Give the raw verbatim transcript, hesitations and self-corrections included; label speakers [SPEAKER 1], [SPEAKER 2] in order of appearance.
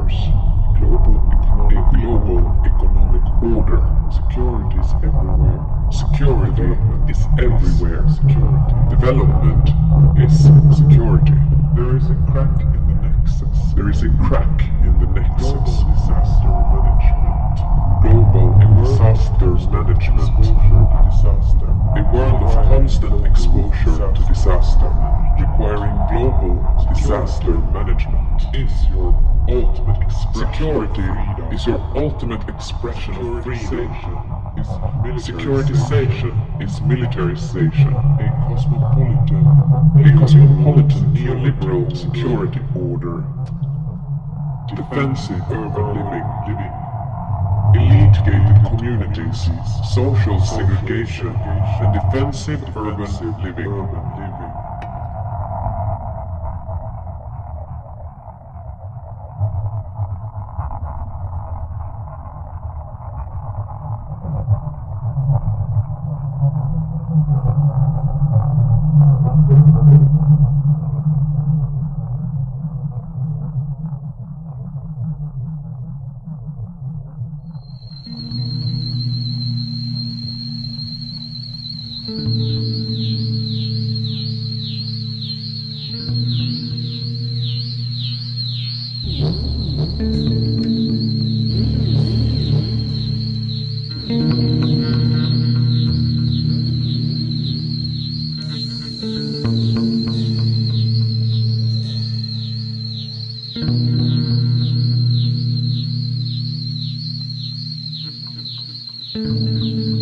[SPEAKER 1] commerce, global economic, a global economic order. Security is everywhere. Security is everywhere. Security. Development is security. There is a crack in the nexus. There is a crack in the nexus. Global disaster management. Global disaster management. Exposure to disaster. A world of constant exposure to disaster, requiring global disaster management, is your ultimate expression. Security is your ultimate expression of freedom. Securitization is militarization. A cosmopolitan, a cosmopolitan neoliberal security order. Defensive urban living, living. Elite-gated communities, social segregation, and defensive urban living.
[SPEAKER 2] Thank you.